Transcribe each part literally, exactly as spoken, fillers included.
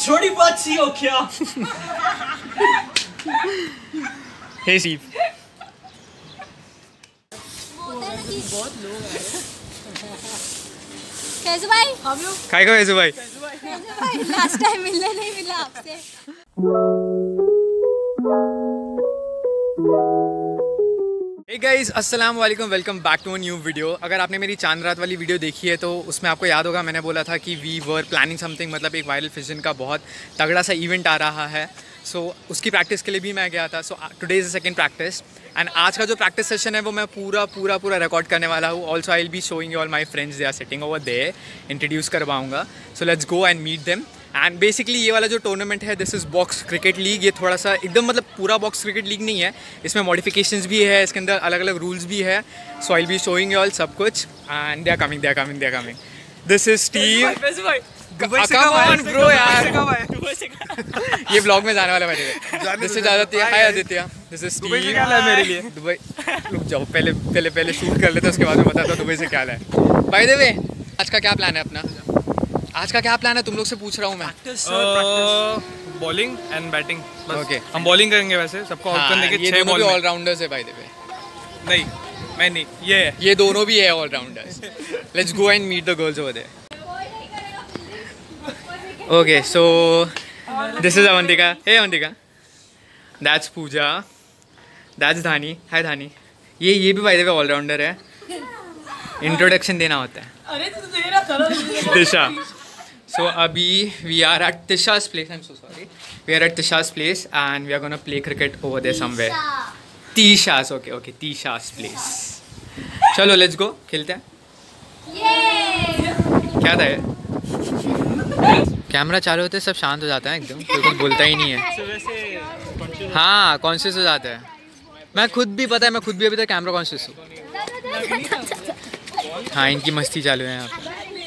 छोटी बात सी हो क्या? हे सीप बहुत लोग आए। कैसे भाई? हम लोग काय का वैसे भाई? भाई लास्ट टाइम मिलने नहीं मिला आपसे। Hey guys, अस्सलाम वालेकुम, welcome back to a new video. अगर आपने मेरी चांद रात वाली वीडियो देखी है तो उसमें आपको याद होगा मैंने बोला था कि वी वर प्लानिंग समथिंग, मतलब एक वायरल फिजन का बहुत तगड़ा सा इवेंट आ रहा है। सो so, उसकी प्रैक्टिस के लिए भी मैं गया था। So today is the second practice and आज का जो प्रैक्टिस सेशन है वो मैं पूरा पूरा पूरा रिकॉर्ड करने वाला हूँ। Also I will be showing you all my friends, they are sitting over there, introduce करवाऊँगा। So let's go and meet them. And basically ये वाला जो टूर्नामेंट है this is box cricket league. ये थोड़ा सा एकदम मतलब पूरा बॉक्स क्रिकेट लीग नहीं है, इसमें मॉडिफिकेशंस भी है, इसके अंदर अलग अलग रूल्स भी है। So I will be showing you all सब कुछ and they are coming they are coming they are coming. This is Steve. Bro यार ये ब्लॉग में जाने वाला है। This is Aditya. Hi Aditya, this is Steve. मेरे लिए दुबई रुक जाओ, पहले पहले पहले शूट कर लेते, उसके बाद में बताता हूँ दुबई से क्या है। बाय द वे आज का क्या प्लान है अपना? आज का क्या प्लान है तुम लोग से पूछ रहा हूँ मैं। Bowling and batting. ओके हम बॉलिंग करेंगे वैसे, सबको आउट करने के छह बॉल में। ऑलराउंडर्स है बाय द वे। नहीं मैं नहीं, ये है। ये दोनों भी है allrounders. Let's go and meet the girls over there. Okay so this is Avantika. Hey Avantika, that's Pooja, that's Dhani. Hi Dhani. ये ये भी बाय द वे ऑलराउंडर है। इंट्रोडक्शन देना होता है। अरे तू दे रहा था। दिशा। So अभी we are at Tisha's place. I'm so sorry. We are at Tisha's place and we are gonna play cricket over there somewhere. Tisha's, okay, okay, Tisha's place. चलो let's go, खेलते हैं। क्या था ये? कैमरा चालू होते सब शांत हो जाता है एकदम, कोई कुछ बोलता ही नहीं है। हाँ कॉन्शियस हो जाता है। मैं खुद भी पता है, मैं खुद भी अभी तक कैमरा कॉन्शियस हूँ। हाँ इनकी मस्ती चालू है यहाँ पे।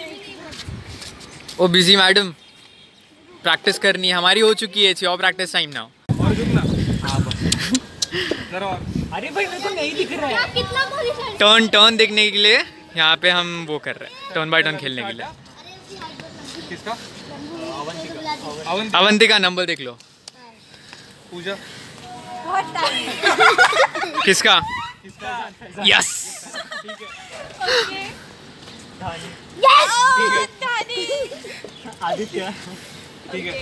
ओ बिजी मैडम, प्रैक्टिस करनी है हमारी, हो चुकी है। और प्रैक्टिस टाइम नाउ। अरे भाई मेरे को नहीं दिख रहा है। टर्न टर्न देखने के लिए यहाँ पे हम वो कर रहे हैं, टर्न बाय टर्न खेलने के लिए। किसका? अवंतिका नंबर देख लो। पूजा। किसका? यस आदित्य। ठीक है।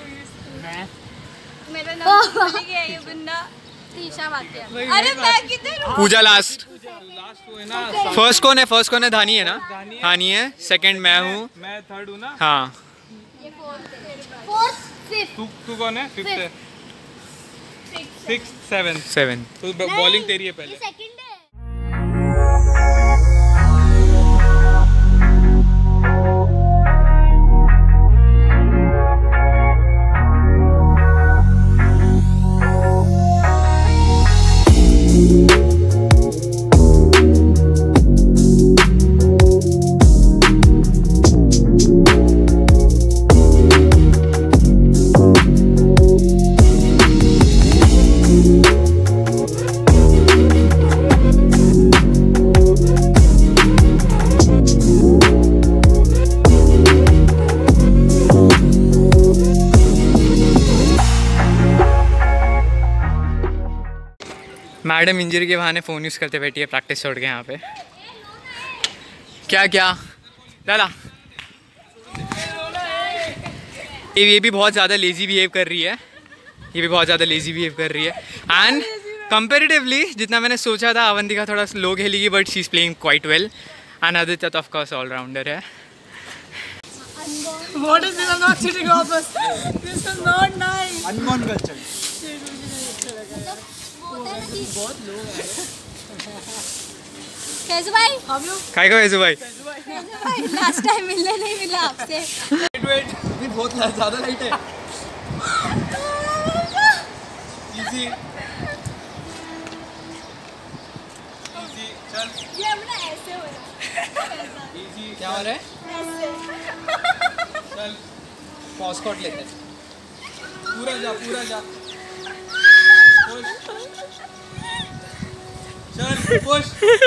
मेरा नाम भूल गया ये बंदा। तीशा वाक्या। अरे मैं किधर हूँ? पूजा लास्ट। लास्ट वो है ना। फर्स्ट कौन है? फर्स्ट कौन है? धानी है ना? धानी है। सेकंड मैं हूँ। मैं थर्ड हूँ ना। हाँ फोर्थ फिफ्थ। तू तू कौन है? फिफ्थ है। Six seven seven. तो बॉलिंग तेरी है पहले। सेकंड है। मैडम इंजरी के बहाने फ़ोन यूज़ करते बैठी है प्रैक्टिस छोड़ के यहाँ पे। क्या क्या लाला ये ये भी बहुत ज़्यादा लेज़ी बिहेव कर रही है। ये भी बहुत ज़्यादा लेज़ी बिहेव कर रही है एंड कंपेरेटिवली जितना मैंने सोचा था अवंतिका थोड़ा स्लो खेलेगी, but she is playing quite well. And Aditya तो ऑफ कोर्स ऑलराउंडर है। What is this? I'm not sitting off us. This is not nice. Anmol culture. बहुत लोग आए। कैसे भाई? हम लोग काय का वैसे भाई? भाई लास्ट टाइम मिलने नहीं मिला आपसे। वेट वेट भी बहुत ज़्यादा लाइट है। इजी इजी चल। ये अपना ऐसे हो रहा है। इजी क्या हो रहा है? ऐसे। चल पॉस्कॉट लेते हैं। पूरा जा पूरा जा। चल पुश।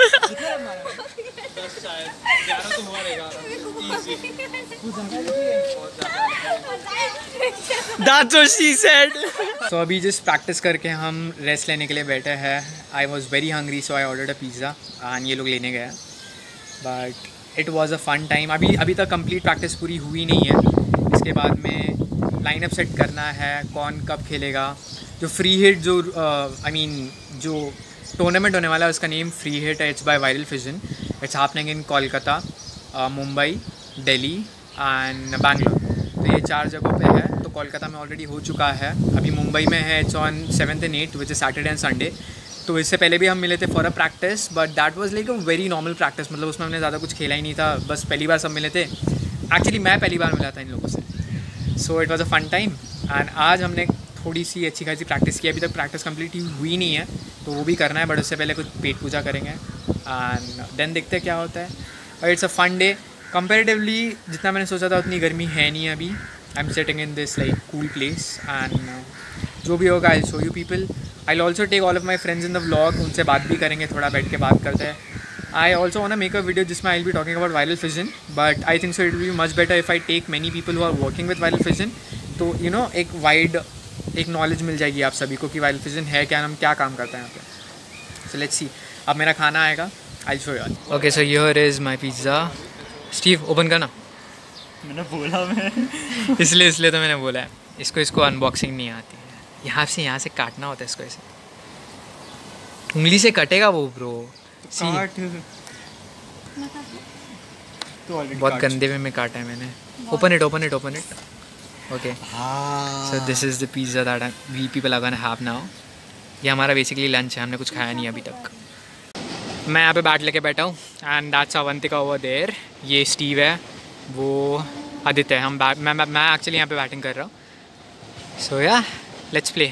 दस शायद ग्यारह तो हुआ रहेगा। इजी बहुत ज़्यादा है। That's what she said. So अभी just practice करके हम रेस्ट लेने के लिए बैठे हैं. I was very hungry so I ordered a pizza and ये लोग लेने गए. But it was a fun time. अभी अभी तक complete practice पूरी हुई नहीं है. इसके बाद में लाइनअप सेट करना है, कौन कब खेलेगा. जो फ्री हिट जो I uh, mean I mean, जो टूर्नामेंट होने वाला है उसका नेम फ्री हिट है. It's by viral fission. It's happening in Kolkata, Mumbai, Delhi and Bangalore. तो ये चार जगहों पे है. तो कोलकाता में ऑलरेडी हो चुका है. अभी मुंबई में है. It's on seventh and eight which is Saturday and Sunday. तो इससे पहले भी हम मिले थे for a practice, but that was like a very normal practice. मतलब उसमें हमने ज़्यादा कुछ खेला ही नहीं था. बस पहली बार सब मिले थे. एक्चुअली मैं पहली बार मिला था इन लोगों से. So it was a fun time. And आज हमने थोड़ी सी अच्छी खासी प्रैक्टिस की. अभी तक प्रैक्टिस कंप्लीट हुई नहीं है तो वो भी करना है. बट उससे पहले कुछ पेट पूजा करेंगे एंड देन देखते हैं क्या होता है. और it's a fun day. Comparatively जितना मैंने सोचा था उतनी गर्मी है नहीं अभी. I am sitting in this like cool place and जो भी होगा I show you people. I also take all of my friends in the vlog. उनसे बात भी करेंगे, थोड़ा बैठ के बात करते हैं. I also want to make a video जिसमें I will be talking about viral fission. But I think so it will be much better if I take many people who are working with viral fission. तो you know एक wide एक knowledge मिल जाएगी आप सभी को कि viral fission है क्या, हम क्या काम करते हैं यहाँ पे. So let's see. अब मेरा खाना आएगा. I show you. Okay so here is my pizza. Steve open करना. मैंने बोला मैं इसलिए इसलिए तो मैंने बोला है. इसको इसको अनबॉक्सिंग नहीं आती है. यहाँ से यहाँ से काटना होता है इसको. ऐसे उंगली से कटेगा वो ब्रो. सी तो बहुत गंदे में में काटा है मैंने. Open it open it open it. Okay so this is the pizza that we people are gonna have now. ये हमारा बेसिकली लंच है. हमने कुछ खाया नहीं अभी तक. मैं यहाँ पे बैठ लेके बैठा हूँ and that's Avantika over there. ये स्टीव है, वो आदित्य है. हम बैट मैं मैं एक्चुअली यहाँ पे बैटिंग कर रहा हूँ. So yeah let's play.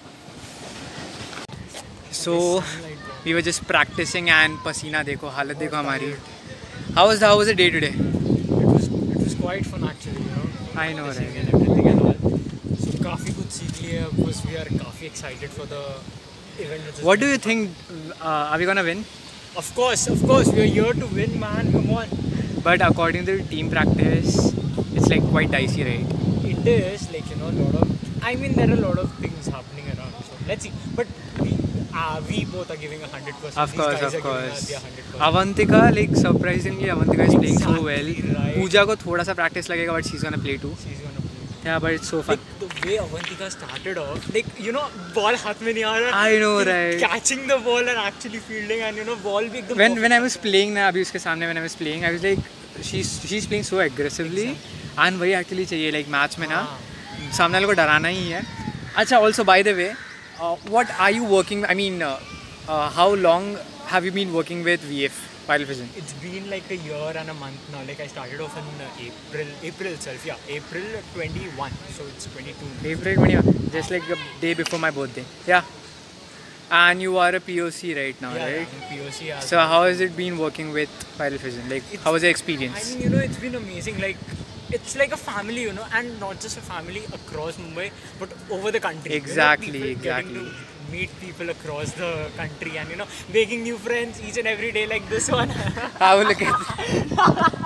So we were just practicing and पसीना देखो, हालत देखो हमारी. How was how was the day today? It was quite fun actually, you know. I know right. Everything and all. So काफ़ी कुछ सीख लिया. बस वी आर काफ़ी excited for the event. What do you think, are we gonna win? Of course, of course, we are here to win, man. Come on. But according to the team practice, it's like quite dicey, right? It is like, you know, a lot of. I mean, there are a lot of things happening around. So let's see. But we, uh, we both are giving a hundred percent. Of course, These guys of are giving course. us their hundred percent. Avantika, like surprisingly, Avantika is playing so well. Exactly right. Pooja को थोड़ा सा practice लगेगा, but she's gonna play too. She's gonna play. Yeah, but it's so fun. Like the way Avantika started off, like you know, ball हाथ में नहीं आ रहा. I know, like, right? Catching the ball and actually fielding, and you know, ball भी एकदम. When when I was playing ना अभी उसके सामने when I was playing, I was like, she's she's playing so aggressively, and वही actually चाहिए like match में ना सामने वाले को डराना ही है. अच्छा, also by the way, uh, what are you working? I mean, uh, uh, how long have you been working with V F Viral Vision? It's been like a year and a month now. Like I started off in uh, April, April itself. Yeah, April twenty-one. So it's twenty-two. April twenty-one, just like the day before my birthday. Yeah. And you are a P O C right now, Yeah, right? yeah, I'm P O C. Yeah. So how has it been working with Viral Vision? Like, It's- how was the I experience? mean, you know, it's been amazing. Like, it's like a family, you know, and not just a family across Mumbai, but over the country. Exactly, you know, people getting exactly. to meet people across the country, and you know, making new friends each and every day, like this one. How look at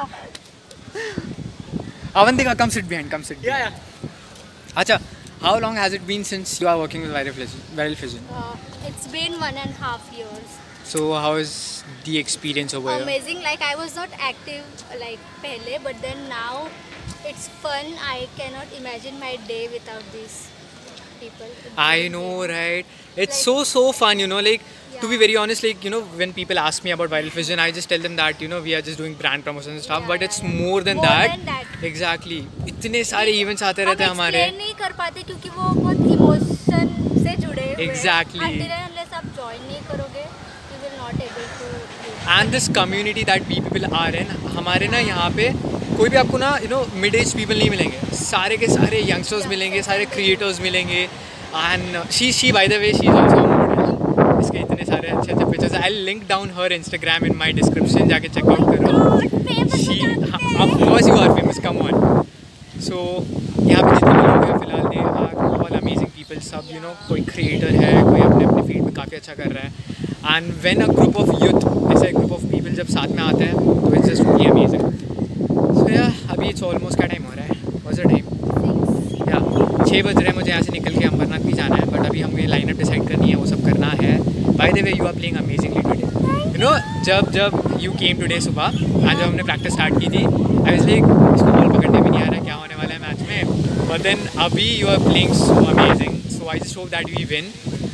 Avantika, come sit behind, come sit yeah, behind. yeah. Acha, how long has it been since you are working with Viral Vision? Viral Vision? Uh, it's been one and a half years. So how is the experience over here? Amazing. Like I was not active like pehle, but then now it's fun. I cannot imagine my day without these people. I know, right? It's Like- so so fun, you know. Like to be Yeah. very honest, like you know, when people ask me about Viral Vision, I just tell them that you know we are just doing brand promotion and stuff, Yeah, but yeah, it's yeah. more than More that. than that. Exactly. इतने सारे events आते हम रहते हैं हमारे. explain नहीं कर पाते क्योंकि वो बहुत इमोशन से जुड़े हुए हैं. Exactly. Until and unless आप join नहीं करोगे, you will not able to. And this community that we people are in, हमारे ना यहाँ पे कोई भी आपको ना you know mid age people नहीं मिलेंगे. सारे के सारे youngsters मिलेंगे, सारे creators मिलेंगे. And she she by the way she is also a model. इसके इतने सारे अच्छे अच्छे pictures. I'll link down her Instagram in my description. जाके check out करो. God, famous She, हो जाते हैं. of course you are famous. Come on. So यहाँ पे जितने भी लोग हैं फिलहाल they are all amazing people. सब you know कोई creator है, कोई अपने अपने field में काफ़ी अच्छा कर रहा है. And when a group of youth, ऐसा group of people जब साथ में आते हैं तो it's just really amazing. So yeah, अभी it's almost क्या time हो रहा है? What's the time? Six. Yeah. छः बज रहे हैं, मुझे यहाँ से निकल के अंबरनाथ भी जाना है, बट अभी हमें लाइनअप डिसाइड करनी है, वो सब करना है। By the way you are playing amazingly today, you know. जब जब यू केम टुडे सुबह, आज जब हमने प्रैक्टिस स्टार्ट की थी, आई वाज लाइक इसको बॉल पकड़ने भी नहीं आ रहा है, क्या होने वाला है मैच में, बट देन अभी you are playing so amazing, so I just hope that we win.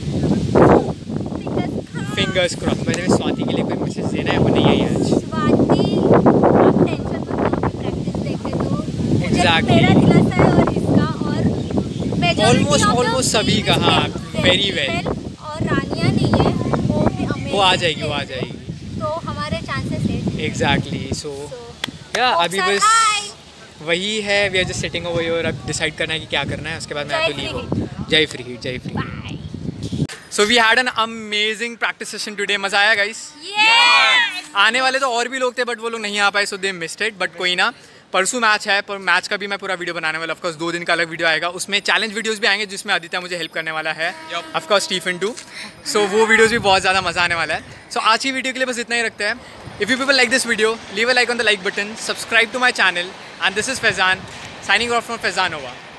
Fingers cross. By the way Swati के लिए कोई मैसेज देना है? वो नहीं आई है आज। स्वाति, आप टेंशन मत लो, अभी प्रैक्टिस देखे तो Exactly. मेरा दिलासा है और इसका और majority Almost- of the almost सभी team का, is हाँ, well- very well. well और रानिया नहीं है, वो भी amazing वो आ जाएगी, वो आ player है। जाएगी। तो हमारे चांसेस है। एग्जैक्टली। सो So, या अभी Hopes are बस high. वही है, we are just sitting over और अब डिसाइड करना है कि क्या करना है, उसके बाद मैं जय आपको लीव free हो। जय फ्री हिट, जय free. Bye. So we had an amazing practice session today. मज़ा आया गाइस? Yes. आने वाले तो और भी लोग थे, बट वो लोग नहीं आ पाए, so they missed it, but कोई ना। परसों मैच है, पर मैच का भी मैं पूरा वीडियो बनाने वाला, ऑफकोर्स दो दिन का अलग वीडियो आएगा, उसमें चैलेंज वीडियोस भी आएंगे जिसमें आदित्य मुझे हेल्प करने वाला है, ऑफकोर्स स्टीफन टू। सो वो वीडियोस भी बहुत ज़्यादा मज़ा आने वाला है। सो so, आज की वीडियो के लिए बस इतना ही रखते हैं। If you people like this video, leave a like on the like button, subscribe to my channel, and this is Faizan signing off from Faizan ओवा।